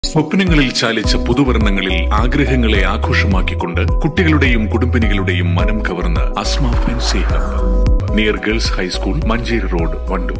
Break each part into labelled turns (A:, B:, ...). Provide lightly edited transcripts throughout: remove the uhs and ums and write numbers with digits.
A: സ്വപ്നങ്ങളിൽ ചാലിച്ച പുതുവർണ്ണങ്ങളിൽ ആഗ്രഹങ്ങളെ ആഘോഷമാക്കിക്കൊണ്ട് കുട്ടികളുടെയും കുടുംബിനികളുടെയും മനം കവർന്ന് Asma fancy hub near girls high school, Manjeri road, Wandoor.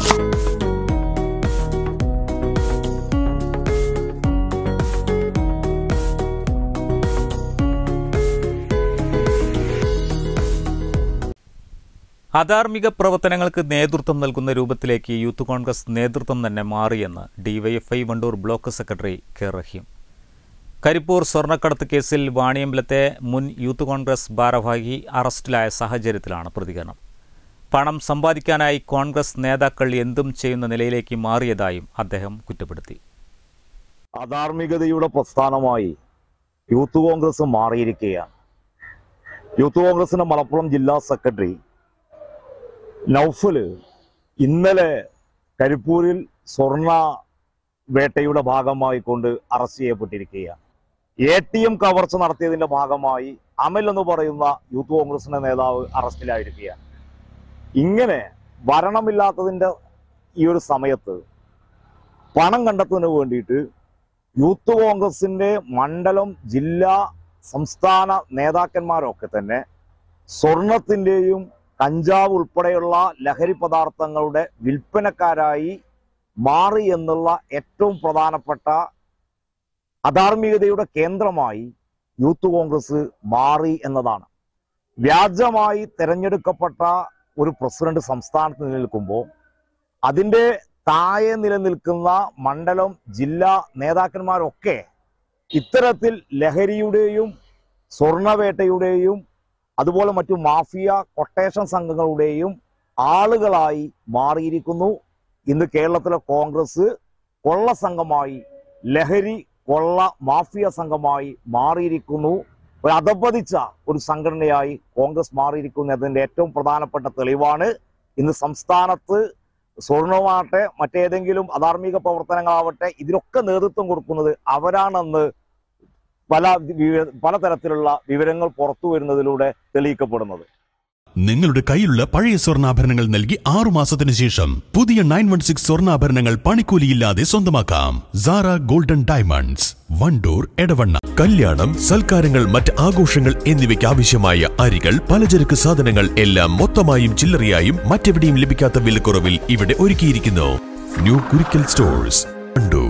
B: അധാർമിക പ്രവർത്തനങ്ങൾക്ക് നേതൃത്വം നൽകുന്ന രൂപത്തിലേക്ക് യൂത്ത് കോൺഗ്രസ് നേതൃത്വം തന്നെ മാറിയെന്ന് DYFI Wandoor block secretary K Rahim. Karipur സ്വർണ്ണക്കടത്ത് കേസിൽ വാണിയമ്പലത്തെ മുൻ യൂത്ത് കോൺഗ്രസ് ഭാരവാഹി അറസ്റ്റിലായ സാഹചര്യത്തിലാണ് പ്രതികരണം. പണം സമ്പാദിക്കാനായി കോൺഗ്രസ് നേതാക്കൾ എന്തും ചെയ്യുന്ന നിലയിലേക്ക് മാറിയതായും അദ്ദേഹം കുറ്റപ്പെടുത്തി.
C: അധാർമികതയുടെ പ്രസ്ഥാനമായി യൂത്ത് കോൺഗ്രസ് മാറിയിരിക്കുകയാണ്. യൂത്ത് കോൺഗ്രസിന്റെ മലപ്പുറം ജില്ലാ സെക്രട്ടറി നൗഫല് ഇന്നലെ കരിപ്പൂരിൽ സ്വർണ്ണ വേട്ടയുടെ ഭാഗമായി കൊണ്ട് അറസ്റ്റ് ചെയ്യപ്പെട്ടിരിക്കുകയാണ്. ATM കവർച്ച നടത്തിയതിന്റെ ഭാഗമായി അമൽ എന്ന് പറയുന്ന യൂത്ത് കോൺഗ്രസിന്റെ നേതാവ് അറസ്റ്റിലായിരിക്കുകയാണ്. ഇങ്ങനെ ഭരണമില്ലാത്തതിന്റെ ഈ ഒരു സമയത്ത് പണം കണ്ടെത്തുന്നതിന് വേണ്ടിയിട്ട് യൂത്ത് കോൺഗ്രസിന്റെ മണ്ഡലം, ജില്ലാ, സംസ്ഥാന നേതാക്കന്മാരൊക്കെ തന്നെ സ്വർണത്തിന്റെയും കഞ്ചാവ് ഉൾപ്പെടെയുള്ള ലഹരി പദാർത്ഥങ്ങളുടെ വിൽപ്പനക്കാരായി മാറി എന്നുള്ള ഏറ്റവും പ്രധാനപ്പെട്ട അധാർമികതയുടെ കേന്ദ്രമായി യൂത്ത് കോൺഗ്രസ് മാറി എന്നതാണ്. വ്യാജമായി തെരഞ്ഞെടുക്കപ്പെട്ട ഒരു പ്രസിഡന്റ് സംസ്ഥാനത്ത് നിലനിൽക്കുമ്പോൾ അതിൻ്റെ താഴെ നിലനിൽക്കുന്ന മണ്ഡലം, ജില്ലാ നേതാക്കന്മാരൊക്കെ ഇത്തരത്തിൽ ലഹരിയുടെയും സ്വർണവേട്ടയുടെയും അതുപോലെ മറ്റു മാഫിയ കൊട്ടേഷൻ സംഘങ്ങളുടെയും ആളുകളായി മാറിയിരിക്കുന്നു. ഇന്ന് കേരളത്തിലെ കോൺഗ്രസ് കൊള്ള സംഘമായി, ലഹരി കൊള്ള മാഫിയ സംഘമായി മാറിയിരിക്കുന്നു. ഒരു അധപതിച്ച ഒരു സംഘടനയായി കോൺഗ്രസ് മാറിയിരിക്കുന്നു എന്നതിൻ്റെ ഏറ്റവും പ്രധാനപ്പെട്ട തെളിവാണ് ഇന്ന് സംസ്ഥാനത്ത് സ്വർണമാവട്ടെ മറ്റേതെങ്കിലും അധാർമിക പ്രവർത്തനങ്ങളാവട്ടെ ഇതിനൊക്കെ നേതൃത്വം കൊടുക്കുന്നത് അവരാണെന്ന് പലതരത്തിലുള്ള വിവരങ്ങൾ പുറത്തു വരുന്നതിലൂടെ തെളിയിക്കപ്പെടുന്നത്.
D: നിങ്ങളുടെ കയ്യിലുള്ള പഴയ സ്വർണ്ണാഭരണങ്ങൾ നൽകി 6 മാസത്തിനു ശേഷം പുതിയ 916 സ്വർണ്ണാഭരണങ്ങൾ പണിക്കൂലിയില്ലാതെ സ്വന്തമാക്കാം. Sara golden diamonds, Wandoor, Edavanna. കല്യാണം, സൽക്കാരങ്ങൾ, മറ്റ് ആഘോഷങ്ങൾ എന്നിവയ്ക്ക് ആവശ്യമായ അരികൾ, പലചരക്ക് സാധനങ്ങൾ എല്ലാം മൊത്തമായും ചില്ലറയായും മറ്റെവിടെയും ലഭിക്കാത്ത വിലക്കുറവിൽ ഇവിടെ ഒരുക്കിയിരിക്കുന്നു. New Kurikkal stores, Wandoor.